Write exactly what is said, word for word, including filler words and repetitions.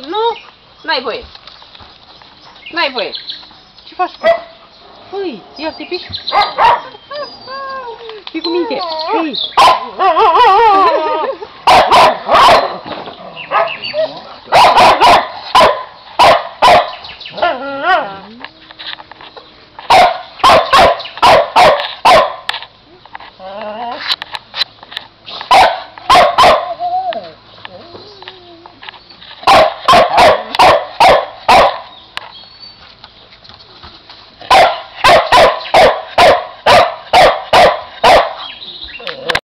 Nu, n-ai voie. N-ai voie. Ce faci? Păi, ia te piși. Fii cu minte. Hei.